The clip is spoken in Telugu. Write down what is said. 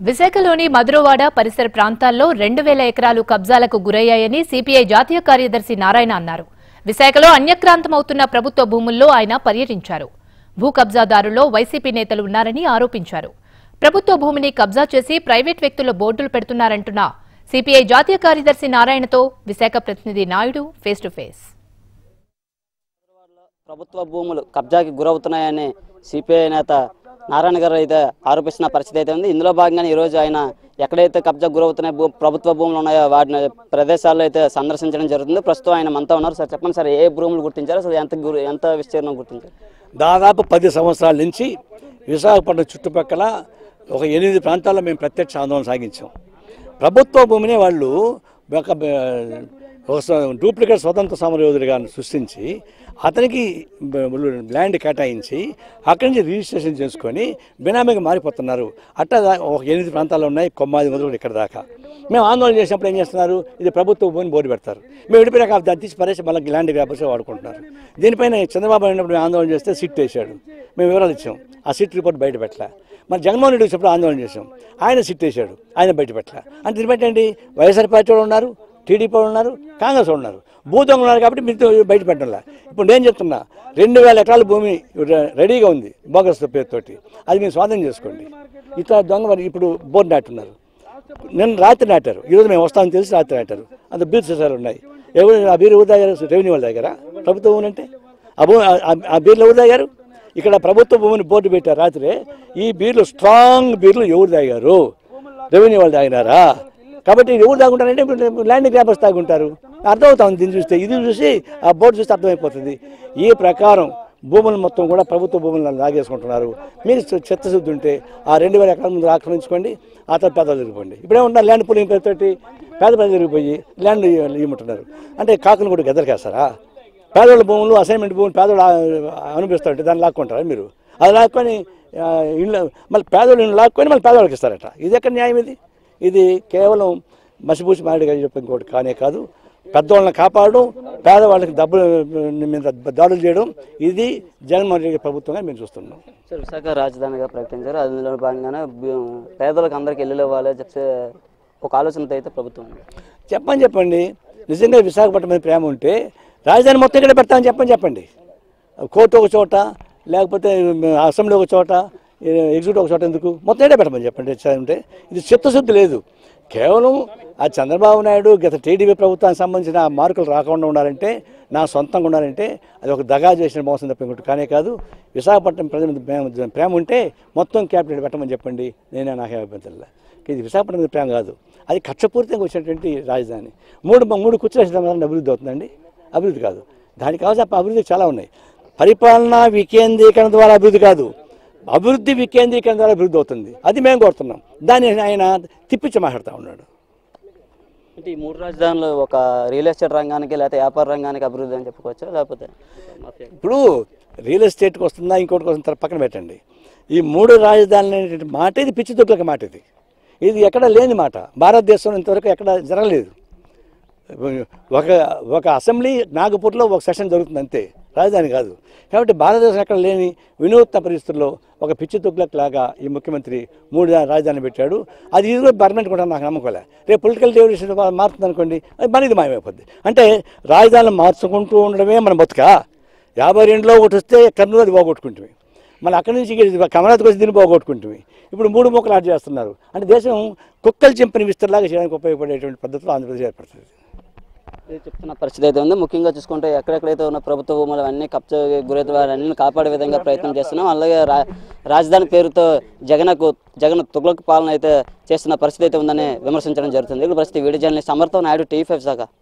విశాఖలోని మధురవాడ పరిసర ప్రాంతాల్లో 2000 ఎకరాలు కబ్జాలకు గురయ్యాయని సిపిఐ జాతీయ కార్యదర్శి నారాయణ అన్నారు. విశాఖలో అన్యక్రాంతమవుతున్న ప్రభుత్వ భూముల్లో ఆయన పర్యటించారు. భూ కబ్జాదారుల్లో వైసీపీ నేతలు ఉన్నారని ఆరోపించారు. ప్రభుత్వ భూమిని కబ్జా చేసి ప్రైవేట్ వ్యక్తుల బోర్డులు పెడుతున్నారంటున్న సిపిఐ జాతీయ కార్యదర్శి నారాయణతో విశాఖ ప్రతినిధి నాయుడు ఫేస్ టు ఫేస్. ప్రభుత్వ భూములు కబ్జాకి గురవుతున్నాయని సిపిఐ నేత నారాయణ గారు అయితే ఆరోపిస్తున్న పరిస్థితి అయితే ఉంది. ఇందులో భాగంగానే ఈరోజు ఆయన ఎక్కడైతే కబ్జా గురవుతున్నాయో ప్రభుత్వ భూములు ఉన్నాయో వాటిని ప్రదేశాల్లో అయితే సందర్శించడం జరుగుతుంది. ప్రస్తుతం ఆయన మనతో ఉన్నారు. సార్ చెప్పండి సార్, ఏ భూములు గుర్తించారు, అసలు ఎంత విస్తీర్ణం గుర్తించారు? దాదాపు 10 సంవత్సరాల నుంచి విశాఖపట్నం చుట్టుపక్కల ఒక 8 ప్రాంతాల్లో మేము ప్రత్యక్ష ఆందోళన సాగించాం. ప్రభుత్వ భూమిని వాళ్ళు ఒక డూప్లికేట్ స్వతంత్ర సమరయోధుడిగా సృష్టించి అతనికి ల్యాండ్ కేటాయించి అక్కడి నుంచి రిజిస్ట్రేషన్ చేసుకొని బినామీగా మారిపోతున్నారు. అట్లా ఒక 8 ప్రాంతాలు ఉన్నాయి, కొమ్మాది మొదలు ఇక్కడ దాకా. మేము ఆందోళన చేసినప్పుడు ఏం చేస్తున్నారు, ఇది ప్రభుత్వ భూమిని బోర్డు పెడతారు. మేము విడిపోయాక దాన్ని తీసి పరేసి మళ్ళీ ల్యాండ్ వ్యాపారం వాడుకుంటున్నారు. దీనిపైన చంద్రబాబు అయినప్పుడు మేము ఆందోళన చేస్తే సిట్ వేసాడు. మేము వివరాలు ఇచ్చాం, ఆ సిట్ రిపోర్ట్ బయట పెట్టలే. మరి జగన్మోహన్ రెడ్డి వచ్చినప్పుడు ఆందోళన చేసాం, ఆయన సిట్ వేసాడు, ఆయన బయట పెట్టలే. అంటే దీన్ని పెట్టండి, వైఎస్ఆర్ పార్టీ వాళ్ళు ఉన్నారు, టీడీపీ వాళ్ళు ఉన్నారు, కాంగ్రెస్ వాళ్ళు ఉన్నారు, భూదొంగలు ఉన్నారు. కాబట్టి మీరు బయట పెట్టడంలా. ఇప్పుడు నేను చెప్తున్నా, 2000 ఎకరాల భూమి రెడీగా ఉంది బోగస్ పేరుతోటి, అది మీరు స్వాధీనం చేసుకోండి. ఇట్లా దొంగ మరి ఇప్పుడు బోర్డు నాటున్నారు. నిన్న రాత్రి నాటారు, ఈరోజు మేము వస్తామని తెలిసి రాత్రి నాటారు. అంత బీర్ సీసాలు ఉన్నాయి. ఎవరు ఆ బీర్ ఎవరు తాగారు? రెవెన్యూ వాళ్ళ దగ్గర. ప్రభుత్వ భూమి అంటే ఆ బీర్లు ఎవరు తాగారు? ఇక్కడ ప్రభుత్వ భూమిని బోర్డు పెట్టారు రాత్రి. ఈ బీర్లు స్ట్రాంగ్ బీర్లు ఎవరు తాగారు? రెవెన్యూ వాళ్ళు తాగినారా? కాబట్టి ఎవరు తాగుంటారంటే ల్యాండ్ గ్రాబర్స్ తాగుంటారు. అర్థమవుతుంది దీన్ని చూస్తే. ఇది చూసి ఆ బోర్డు చూస్తే అర్థమైపోతుంది. ఈ ప్రకారం భూములు మొత్తం కూడా ప్రభుత్వ భూములను లాగేసుకుంటున్నారు. మీరు చిత్తశుద్ధి ఉంటే ఆ 2000 ఎకరాల ముందు ఆక్రమించుకోండి, ఆ తర్వాత పేదలు జరిగిపోండి. ఇప్పుడే ఉన్న ల్యాండ్ పూలింగ్ పేరుతోటి పేద ప్రజలు జరిగిపోయి ల్యాండ్ ఇవ్వమంటున్నారు. అంటే కాకులు కూడా గెదరికేస్తారా? పేదోళ్ళ భూములు, అసైన్మెంట్ భూములు పేదోళ్ళు అనుభవిస్తారంటే దాన్ని లాక్కుంటారా మీరు? అది లాక్కొని ఇళ్ళు మళ్ళీ పేదోళ్ళు ఇళ్ళు లాక్కొని మళ్ళీ పేదవాళ్ళకి ఇస్తారట. ఇది ఎక్కడ న్యాయం? ఇది కేవలం మసిపూసి మాడిగా చెప్పి ఇంకోటి కానే కాదు. పెద్దవాళ్ళని కాపాడడం, పేదవాళ్ళకి డబ్బుల మీద దాడులు చేయడం, ఇది జగన్మోహన్ రెడ్డి ప్రభుత్వంగా మేము చూస్తున్నాం. సార్, విశాఖ రాజధానిగా ప్రకటించారు. అందులో భాగంగానే పేదలకు అందరికీ ఇల్లు ఇవ్వాలి చెప్పే ఒక ఆలోచనతో అయితే ప్రభుత్వం చెప్పండి. నిజంగా విశాఖపట్నం మీద ప్రేమ ఉంటే రాజధాని మొత్తం ఇక్కడ పెడతామని చెప్పండి. కోర్టు ఒక చోట, లేకపోతే అసెంబ్లీ ఒక చోట, ఎగ్జిక్యూటివ్ ఒక చోట, ఎందుకు మొత్తం ఇక్కడే పెట్టమని చెప్పండి. అంటే ఇది చిత్తశుద్ధి లేదు. కేవలం ఆ చంద్రబాబు నాయుడు గత టీడీపీ ప్రభుత్వానికి సంబంధించిన మార్కులు రాకుండా ఉండాలంటే, నా సొంతంగా ఉండాలంటే అది ఒక దగా చేసిన మోసం తప్ప ఇంకోటి కానే కాదు. విశాఖపట్నం ప్రజల మీద ప్రేమ ఉంటే మొత్తం క్యాపిటల్ పెట్టమని చెప్పండి. నేనే నాకే అభ్యంతరంలే. ఇది విశాఖపట్నం మీద ప్రేమ కాదు, అది కక్షపూరితంగా వచ్చినటువంటి రాజధాని. మూడు కుర్చీల అభివృద్ధి అవుతుందండి? అభివృద్ధి కాదు. దానికి కావాల్సిన అభివృద్ధి చాలా ఉన్నాయి. పరిపాలన వికేంద్రీకరణ ద్వారా అభివృద్ధి కాదు, అభివృద్ధి వికేంద్రీకరణ ద్వారా అభివృద్ధి అవుతుంది. అది మేము కోరుతున్నాం. దాన్ని ఆయన తిప్పించి మాట్లాడుతూ ఉన్నాడు. అంటే ఈ 3 రాజధానులు ఒక రియల్ ఎస్టేట్ రంగానికి లేకపోతే వ్యాపార రంగానికి అభివృద్ధి అని చెప్పుకోవచ్చు. లేకపోతే ఇప్పుడు రియల్ ఎస్టేట్కి వస్తుందా ఇంకోటికి వస్తుందా పక్కన పెట్టండి. ఈ 3 రాజధానులు అనేటువంటి మాట ఇది పిచ్చి తొక్కుల మాట. ఇది ఎక్కడ లేని మాట. భారతదేశంలో ఇంతవరకు ఎక్కడ జరగలేదు. ఒక అసెంబ్లీ నాగపూర్లో ఒక సెషన్ జరుగుతుంది అంతే, రాజధాని కాదు. కాబట్టి భారతదేశం ఎక్కడ లేని వినూత్న పరిస్థితుల్లో ఒక పిచ్చి తొక్కులకు లాగా ఈ ముఖ్యమంత్రి 3 రాజధానులు పెట్టాడు. అది ఇది పర్మనెంట్ కూడా నాకు నమ్మకలే. రేపు పొలిటికల్ డెవల్యూషన్ మారుతుంది అనుకోండి, అది మనది మాయమైపోద్ది. అంటే రాజధానులు మార్చుకుంటూ ఉండడమే మన బతుక. 52లో ఒకటి వస్తే కర్నూలు అది పోగొట్టుకుంటుంది, మళ్ళీ అక్కడి నుంచి కమరాత్కి వచ్చి దీన్ని పోగొట్టుకుంటుంది. ఇప్పుడు 3 ముక్కలు యాడ్ చేస్తున్నారు. అంటే దేశం కుక్కలు చింపిన విస్తరలాగా చేయడానికి ఉపయోగపడేటువంటి పద్ధతిలో ఆంధ్రప్రదేశ్ ఏర్పడుతుంది. చెప్తున్న పరిస్థితి అయితే ఉంది. ముఖ్యంగా చూసుకుంటే ఎక్కడెక్కడైతే ఉన్న ప్రభుత్వ భూములు అన్నీ కబ్జా గురైతే వారన్నీ కాపాడే విధంగా ప్రయత్నం చేస్తున్నాం. అలాగే రాజధాని పేరుతో జగన్ తుగ్లక్ పాలన అయితే చేస్తున్న పరిస్థితి అయితే ఉందని విమర్శించడం జరుగుతుంది. ఇప్పుడు పరిస్థితి వీడియో జర్నలిస్ట్ అమర్తో నాయుడు, టీవీ5 విశాఖ.